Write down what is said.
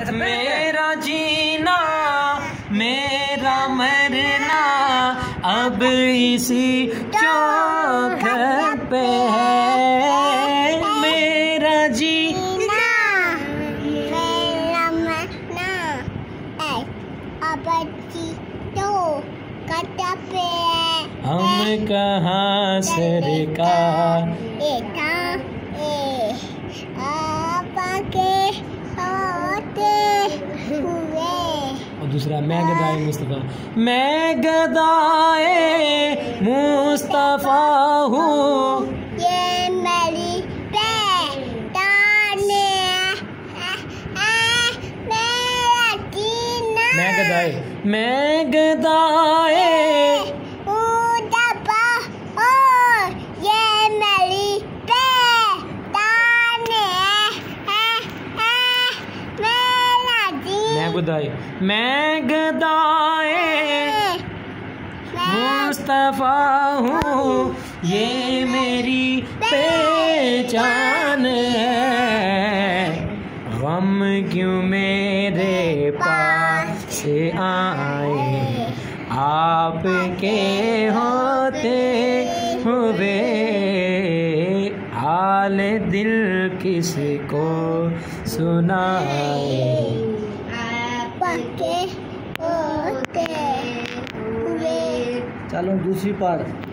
मेरा जीना मेरा मरना अब इसी चौखट पे है। मेरा जीना मेरा मरना अब चौखट पे है। हम कहाँ सरकार और दूसरा मैं गदाए मुस्तफ़ा, मैं गदाए मुस्तफ़ा हूँ, ये मेरी पहचान है। मेरा जीना मैं गदाए मुस्तफ़ा हूँ, ये मेरी पहचान है। मेरा जीना मैं गदाए मुस्तफ़ा हूँ, ये मेरी पहचान है। गम क्यों मेरे पास आए आपके होते हुए, हाल दिल किसको सुनाए। होते हुए चलो दूसरी पार्ट।